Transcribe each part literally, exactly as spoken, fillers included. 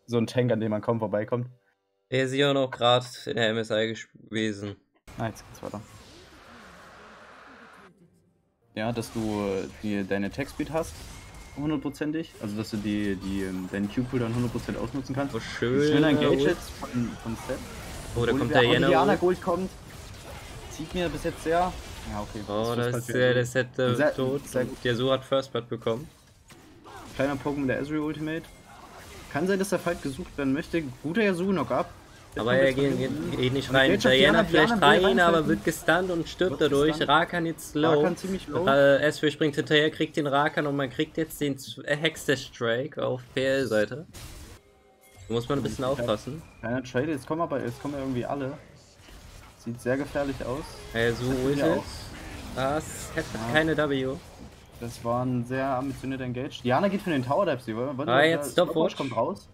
so ein Tank, an dem man kaum vorbeikommt. Er ist ja noch gerade in der M S I gewesen. Ah, jetzt geht's weiter. Ja, dass du die, deine Attack-Speed hast, hundertprozentig. Also, dass du die, die, deinen Q-Cooldown hundert Prozent ausnutzen kannst. Oh, schön. Schöner Engage jetzt von, von Seth. Oh, da kommt der Jena. Diana Gold kommt. Zieht mir bis jetzt sehr. Ja, okay. Oh, das ist der, der Set äh, sehr, tot. Sehr gut. Der so hat First Blood bekommen. Kleiner Pokémon der Ezreal Ultimate. Kann sein, dass der Fight gesucht werden möchte. Guter Yasuo noch ab. Aber er geht, geht, geht nicht rein. Diana flasht rein, aber wird gestunt und stirbt dadurch. Rakan jetzt low. Rakan ziemlich low. Äh, Ezreal springt hinterher, kriegt den Rakan und man kriegt jetzt den Hextech-Strike auf P L-Seite. Da muss man ein bisschen aufpassen. Kleiner Trade, jetzt kommen aber jetzt kommen ja irgendwie alle. Sieht sehr gefährlich aus. Also ultet. Das hätte ja keine W. Das war ein sehr ambitionierter Engage. Diana geht für den Tower Dive. Sie wollen, ah, jetzt Stopwatch kommt raus.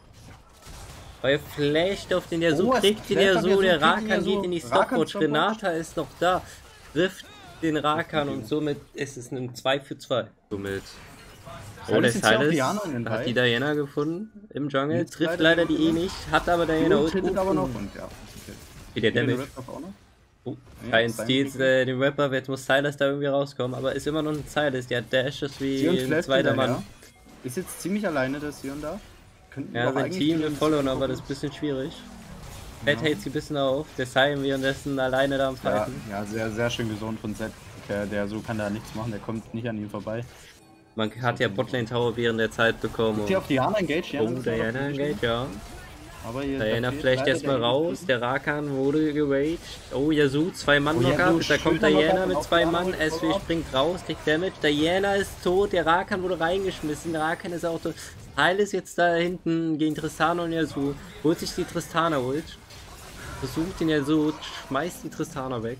Weil flasht auf den Yasuo, oh, kriegt den Yasuo, der Rakan geht in die Stopwatch. Renata ist noch da, trifft den Rakan und somit ist es ein zwei für zwei. Somit. Oh, der Silas hat die Diana gefunden im Jungle, jetzt trifft leider die eh nicht, hat aber Diana Ult. aber noch und ja. Wie der Damage. Oh, kein Steals, äh, den Rapper, jetzt muss Silas da irgendwie rauskommen, aber ist immer noch ein Silas, der Dash ist wie ein zweiter Mann. Ist jetzt ziemlich alleine, das Sion da. Ja, sein Team will followen, aber das ist ein bisschen schwierig. Zed hält sie ein bisschen auf, der Sion währenddessen alleine da am Fighten. Ja, ja, sehr, sehr schön gesund von Zed. Der, der so kann da nichts machen, der kommt nicht an ihm vorbei. Man hat ja Botlane Tower während der Zeit bekommen. Ist hier auf Diana Engage? Ja, oh, Diana Engage, ja. Aber hier Diana flasht erstmal raus, der Rakan wurde geraged. Oh, Yasuo, zwei Mann noch ab, da kommt Diana mit zwei Mann, S W springt raus, kriegt Damage, Diana ist tot, der Rakan wurde reingeschmissen, der Rakan ist auch tot. Teil ist jetzt da hinten gegen Tristana und Yasuo, holt sich die Tristana Ult, versucht den Yasuo, schmeißt die Tristana weg.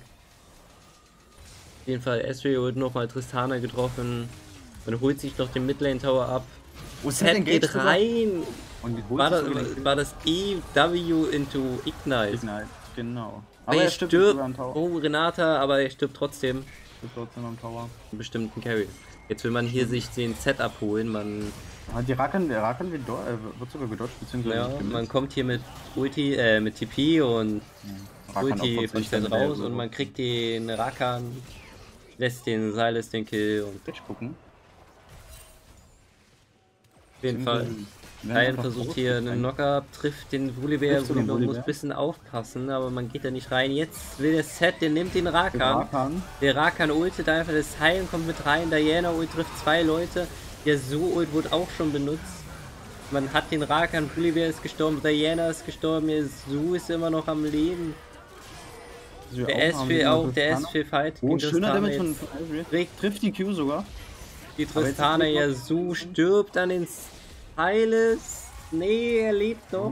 Auf jeden Fall S W holt nochmal Tristana getroffen, man holt sich noch den Midlane Tower ab. Oh, Zed geht rein! War das, war das E W into Ignite? Ignite, genau. Aber er stirbt. stirbt oh, Renata, aber er stirbt trotzdem. Stirbt trotzdem am Tower. Einen bestimmten Carry. Jetzt will man hier sich den Set abholen. Man. Aber die Rakan, der Rakan wird, äh, wird sogar gedodged, beziehungsweise. Ja, man kommt hier mit Ulti, äh, mit T P und ja, Ulti fliegt dann raus und man kriegt den Rakan, lässt den Silas den Kill und. gucken. Auf jeden Fall. Ryan versucht hier einen Knock-Up, trifft den Volibear, Volibear muss ein bisschen aufpassen, aber man geht da nicht rein. Jetzt will der Set, der nimmt den Rakan. Der Rakan, der Rakan ultet einfach, das Heilen kommt mit rein, Diana ult trifft zwei Leute, der Yasuo-Ult wurde auch schon benutzt. Man hat den Rakan, Volibear ist gestorben, Diana ist gestorben, Yasuo ist immer noch am Leben. Der S vier auch, der S vier Fight. Oh, schöner Damage von Ezreal. Trifft die Q sogar. Die Tristana, Yasuo stirbt an den Silas. Nee, er lebt noch.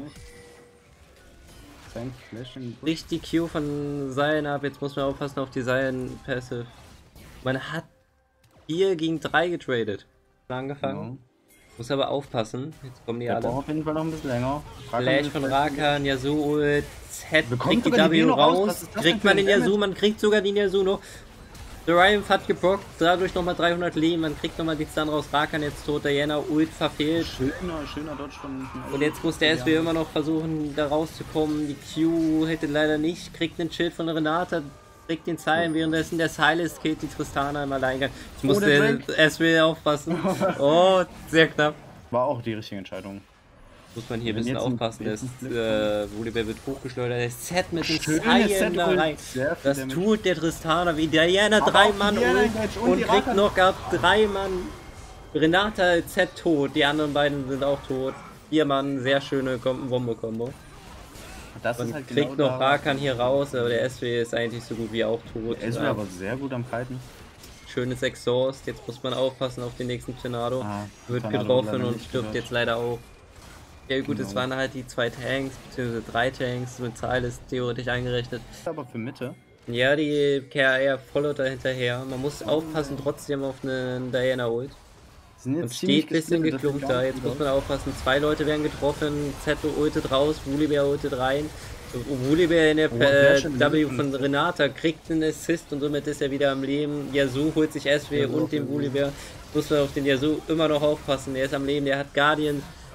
Bricht die Q von Sion ab. Jetzt muss man aufpassen auf die Sion Passive. Man hat vier gegen drei getradet. Angefangen. Ja. Muss aber aufpassen. Jetzt kommen die Der alle. auf jeden Fall noch ein bisschen länger. Flash von Rakan, Yasuo, Zed kriegt die W raus. Kriegt man den Yasuo, man kriegt sogar den Yasuo noch. Der Ryan hat gebrockt, dadurch nochmal dreihundert Leben, man kriegt nochmal die Stun raus, Rakan jetzt tot, Diana Ult verfehlt. Schöner, schöner Dodge von... Und jetzt muss der S W immer noch versuchen, da rauszukommen, die Q hätte leider nicht, kriegt einen Schild von Renata, kriegt den Silent, währenddessen der Silas killt die Tristana im Alleingang. Ich muss oh, den S W aufpassen. Oh, sehr knapp. War auch die richtige Entscheidung. Muss man hier ein bisschen aufpassen, das äh, Volibear wird hochgeschleudert, der Set mit dem Silent da rein. Das tut der Tristana wie Diana, drei Mann und, und kriegt noch ab drei Mann. Renata Z tot, die anderen beiden sind auch tot. Vier Mann, sehr schöne Wombo-Kombo. Das und ist halt kriegt genau noch Rakan hier raus, aber der S W ist eigentlich so gut wie auch tot. Der S W ja. aber sehr gut am Fighten. Schönes Exhaust, jetzt muss man aufpassen auf den nächsten Tornado. Ah, wird getroffen und stirbt gehört. jetzt leider auch. Ja gut, es genau. waren halt die zwei Tanks, beziehungsweise drei Tanks mit Silas theoretisch eingerechnet. Aber für Mitte? Ja, die K R voll hinterher. Man muss aufpassen trotzdem auf einen Diana Ult. Man steht ein bisschen geklumpt da, jetzt muss man aufpassen. Zwei Leute werden getroffen, Z ultet raus, Volibear ultet rein. Volibear in der oh, äh, W von Renata kriegt einen Assist und somit ist er wieder am Leben. Yasuo holt sich S W ja, und den Volibear. Muss man auf den Yasuo immer noch aufpassen, der ist am Leben, der hat Guardian.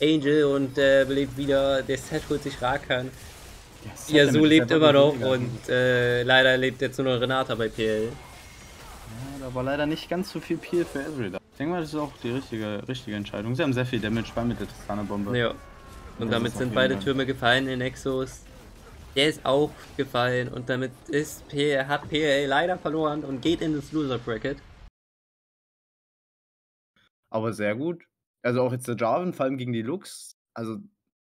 Angel und äh, belebt wieder. Der Set holt sich Rakan. Ja, Yasuo lebt immer noch und äh, leider lebt jetzt nur noch Renata bei P L. Ja, da war leider nicht ganz so viel Peel für Ezreal da. Ich denke mal, das ist auch die richtige, richtige Entscheidung. Sie haben sehr viel Damage bei mit der Tristana-Bombe. Ja. Und damit sind beide Türme gefallen in Nexus. Der ist auch gefallen und damit ist P L, hat P L leider verloren und geht in das Loser Bracket. Aber sehr gut. Also auch jetzt der Jarvan, vor allem gegen die Lux. Also.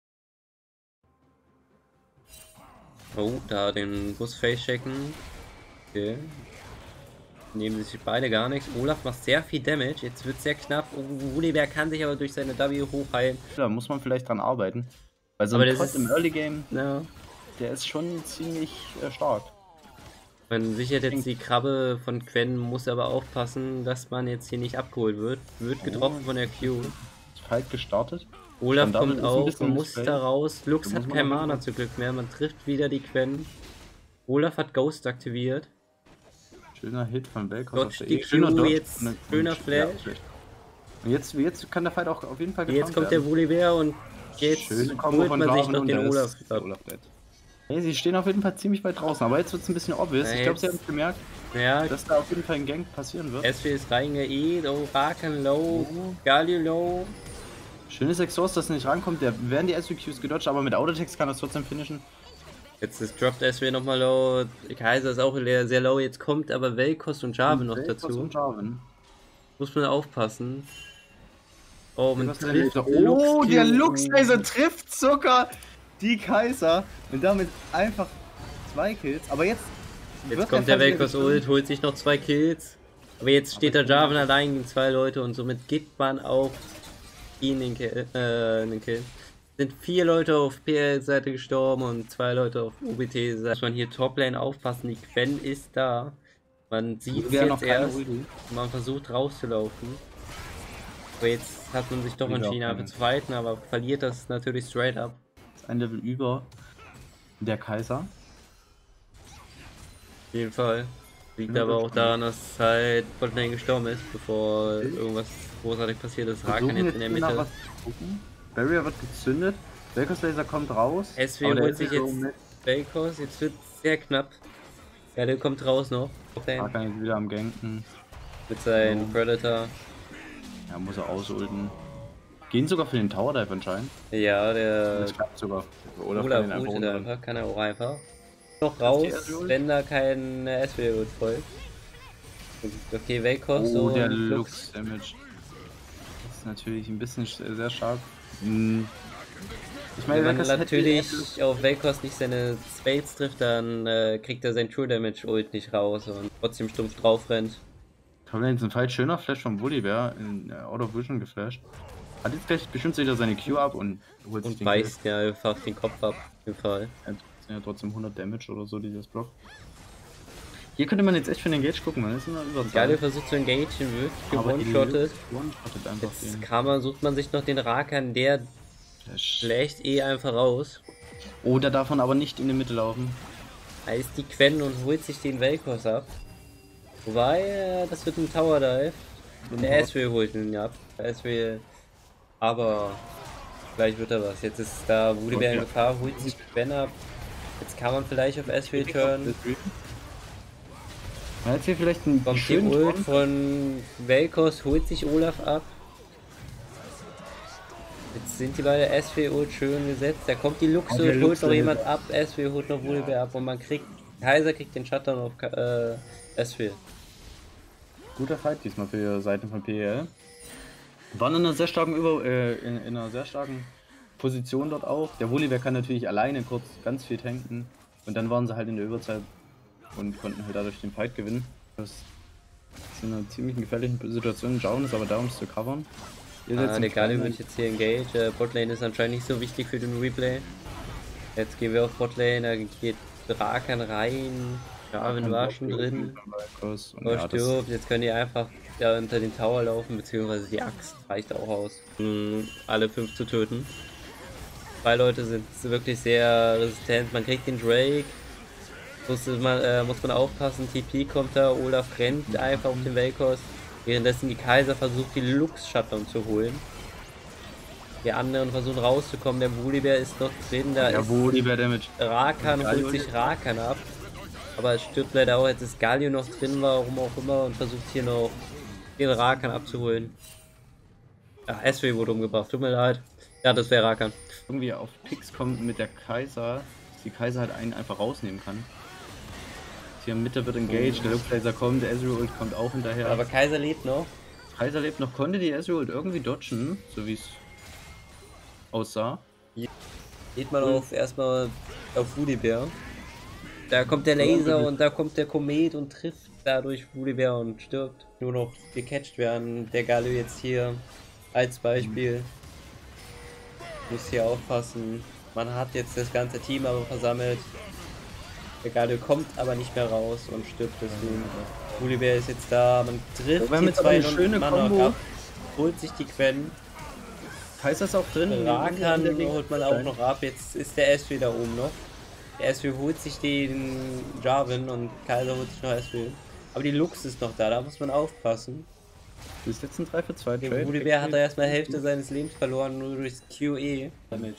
Oh, da den Bus face checken. Okay. Nehmen sich beide gar nichts. Olaf macht sehr viel Damage. Jetzt wird es sehr knapp. Volibear kann sich aber durch seine W hochheilen. Da muss man vielleicht dran arbeiten. Weil so aber ein das Pot ist im Early Game, ja. der ist schon ziemlich äh, stark. Man sichert jetzt die Krabbe von Quen, muss aber aufpassen, dass man jetzt hier nicht abgeholt wird. Wird getroffen oh. von der Q. Fight gestartet. Olaf kommt auf, man muss da raus. Lux hat kein Mana zum Glück mehr, man trifft wieder die Quen. Olaf hat Ghost aktiviert. Schöner Hit von Vel'Koz. Dodge die Q, jetzt schöner Flash. Ja, und jetzt, jetzt kann der Fight auch auf jeden Fall gefangen Jetzt kommt werden. Der Volibear und jetzt holt man sich noch den Olaf. Olaf hey, sie stehen auf jeden Fall ziemlich weit draußen, aber jetzt wird es ein bisschen obvious. Ja, ich glaube, sie haben gemerkt, ja, dass da auf jeden Fall ein Gank passieren wird. S W ist reingeht, oh, Rakan low, oh. Galio low. Schönes Exhaust, dass er nicht rankommt. Da werden die S W Qs gedodged, aber mit Autotext kann er es trotzdem finishen. Jetzt ist droppt S W nochmal low. Kaiser ist auch sehr low. Jetzt kommt aber Vel'Koz und Jarvan noch dazu. Und Jarvan. Muss man aufpassen. Oh, man trifft oh der Lux-Kaiser trifft sogar die Kaiser. Und damit einfach zwei Kills. Aber jetzt. Jetzt kommt der Vel'Koz Ult, holt sich noch zwei Kills. Aber jetzt steht der Jarvan allein gegen zwei Leute und somit gibt man auch ihn den Kill. Äh, den Kill. Sind vier Leute auf P L-Seite gestorben und zwei Leute auf U B T-Seite. Muss man hier Toplane aufpassen, die Quen ist da. Man sieht es jetzt erst, man versucht rauszulaufen. Aber jetzt hat man sich doch entschieden, einfach zu fighten, aber verliert das natürlich straight up. Das ist ein Level über der Kaiser. Auf jeden Fall. Liegt aber auch daran, dass halt Botlane gestorben ist, bevor irgendwas großartig passiert ist. Rakan jetzt in der Mitte. Barrier wird gezündet, Vel'Koz Laser kommt raus. S W holt sich jetzt Vel'Koz, jetzt wird es sehr knapp. Ja, der kommt raus noch. Rakan jetzt wieder am Ganken. Mit seinem oh. Predator. Ja, muss er ausulten. Gehen sogar für den Tower Dive anscheinend. Ja, der. Das klappt sogar. Oder, Oder kann, einfach einfach, kann er auch einfach. Noch raus, wenn da kein S W wird folgt. Okay, Vel'Koz. Oh, der Lux Damage. Das ist natürlich ein bisschen sehr stark. Hm. Ich meine, wenn man natürlich auf Vel'Koz nicht seine Spades trifft, dann äh, kriegt er sein True Damage Ult nicht raus und trotzdem stumpf drauf rennt. Toblane ist ein Fall schöner Flash vom Volibear in uh, Out of Vision geflasht. Hat jetzt gleich bestimmt wieder seine Q ab und holt sich und den beißt ja einfach den Kopf ab, auf jeden Fall. Ja, das sind ja trotzdem hundert Damage oder so, dieses Block. Hier könnte man jetzt echt für den Engage gucken, man ist in der Überzahl. Geile Versuch zu engagen, wird gewone-shottet. Jetzt kann man, sucht man sich noch den Rakan, der schlägt eh einfach raus. Oh, der darf man aber nicht in die Mitte laufen. Da ist die Quen und holt sich den Vel'Koz ab. Wobei, äh, das wird ein Tower Dive. Und der S W holt ihn ab. Der S W. Aber gleich wird er was. Jetzt ist da Volibear in Gefahr, holt sich Quen ab. Jetzt kann man vielleicht auf S W turnen. Man hat hier vielleicht einen Kommt die Ult von Vel'Koz, holt sich Olaf ab. Jetzt sind die beide S W Ult schön gesetzt. Da kommt die Lux Ult, holt Lux noch jemand ab. S W holt noch Volibear ja. ab und man kriegt. Kaiser kriegt den Shutdown auf äh, S W. Guter Fight diesmal für Seiten von P L. Waren in einer sehr starken Über äh, in, in einer sehr starken Position dort auch. Der Volibear kann natürlich alleine kurz ganz viel tanken und dann waren sie halt in der Überzahl und konnten halt dadurch den Fight gewinnen. Das ist in einer ziemlich gefährlichen Situation. Jarvan ist aber da, um es zu covern. Ah, der Galio wird jetzt hier engage. Äh, Botlane ist anscheinend nicht so wichtig für den Replay. Jetzt gehen wir auf Botlane, da geht Rakan rein. Jarvan war schon drin. Oh, stirbt. Jetzt können die einfach da unter den Tower laufen, beziehungsweise die Axt reicht auch aus, um alle fünf zu töten. Zwei Leute sind wirklich sehr resistent. Man kriegt den Drake. Muss man, äh, muss man aufpassen, T P kommt da, Olaf rennt einfach auf den Vel'Koz, währenddessen die Kaiser versucht die Lux Shutdown zu holen. Die anderen versuchen rauszukommen. Der Volibear ist noch drin. Da Der ist Volibear Damage. Rakan holt sich Rakan ab. Aber es stirbt leider auch. Jetzt ist Galio noch drin, warum auch immer. Und versucht hier noch den Rakan abzuholen. Ja, Ezreal wurde umgebracht. Tut mir leid. Ja, das wäre Rakan. Irgendwie auf Picks kommt mit der Kaiser, dass die Kaiser halt einen einfach rausnehmen kann. Hier in Mitte wird engaged, der Luftlaser kommt, der Ezreal Ult kommt auch hinterher. Aber Kaiser lebt noch. Kaiser lebt noch, konnte die Ezreal Ult irgendwie dodgen, so wie es aussah. Geht man auf erstmal auf Volibear. Da kommt der Laser und da kommt der Komet und trifft dadurch Volibear und stirbt. Nur noch gecatcht werden. Der Galio jetzt hier als Beispiel. Muss hier aufpassen. Man hat jetzt das ganze Team aber versammelt. Der Galio kommt aber nicht mehr raus und stirbt deswegen. Volibear ist jetzt da. Man trifft hier zwei schöne Kombo. ab, holt sich die Quen. Kaiser ist auch drin. Rakan holt man auch noch ab. Jetzt ist der Ezreal da oben noch. Der Ezreal holt sich den Jarvan und Kaiser holt sich noch Ezreal. Aber die Lux ist noch da, da muss man aufpassen. Das ist jetzt ein drei für zwei Trade. Der Volibear hat da erstmal Hälfte seines Lebens verloren, nur durchs Q E. Damage.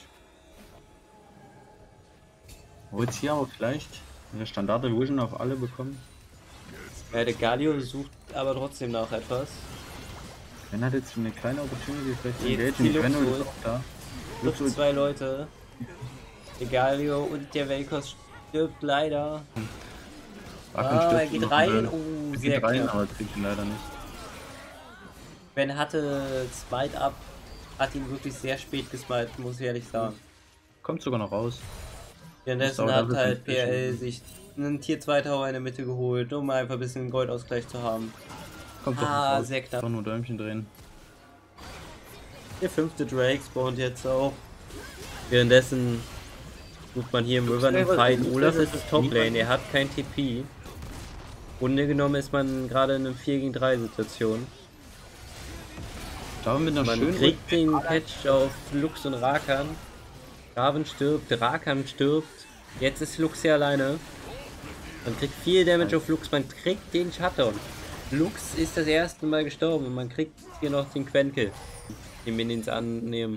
Holt hier auch vielleicht eine Standard Evolution auf alle bekommen. Ja, der Galio sucht aber trotzdem nach etwas. Wenn hat jetzt eine kleine Opportunity vielleicht Jetzt engaged, die Lux Lux holt. ist auch da. Lux Lux zwei Leute. Der Galio und der Vel'Koz stirbt leider. Ah, er geht rein. Oh, er sehr geht rein, knapp. aber kriegt ihn leider nicht. Ben hatte Smite ab, hat ihn wirklich sehr spät gesmite, muss ich ehrlich sagen. Kommt sogar noch raus. Währenddessen Das hat dauert halt wirklich P L ein sich einen Tier zwei Tower in der Mitte geholt, um einfach ein bisschen Goldausgleich zu haben. Kommt doch Ah, noch raus. sehr knapp. Doch nur Däumchen drehen. Der fünfte Drake spawnt jetzt auch. Währenddessen sucht man hier im River einen Fight. Olaf ist Toplane, er hat kein T P. Im Grunde genommen ist man gerade in einer vier gegen drei Situation. Da mit einer Man schönen kriegt den Catch auf Lux und Rakan. Raven stirbt, Rakan stirbt. Jetzt ist Lux hier alleine. Man kriegt viel Damage auf Lux, man kriegt den Shutdown. Lux ist das erste Mal gestorben und man kriegt hier noch den Quen-Kill. Die Minions annehmen.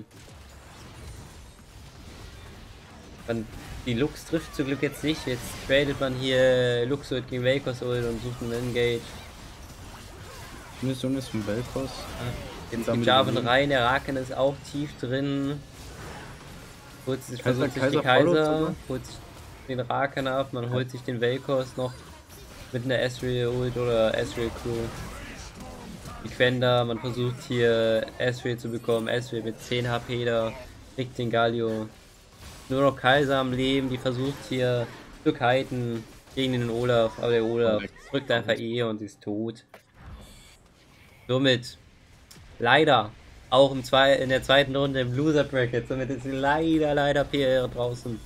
Man, die Lux trifft zum Glück jetzt nicht. Jetzt tradet man hier Lux Ult gegen Vel'Koz Ult und sucht einen Engage. Die Mission ist vom Vel'Koz. Jetzt geht Jarvan rein, der Rakan ist auch tief drin. Holt sich, versucht sich die Kaiser, holt sich den Rakan ab, man holt sich den Vel'Koz noch mit einer Ezreal Ult oder Ezreal Crew. Die Quen da, man versucht hier Ezreal zu bekommen, Ezreal mit zehn H P da, kriegt den Galio. Nur noch Kaiser am Leben, die versucht hier zu kiten gegen den Olaf, aber der Olaf drückt einfach E und ist tot. Somit leider auch im zwei, in der zweiten Runde im Loser Bracket, somit ist leider, leider P R draußen.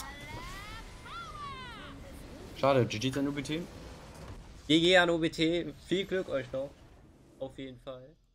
Schade, G G an U B T. G G an O B T, viel Glück euch noch, auf jeden Fall.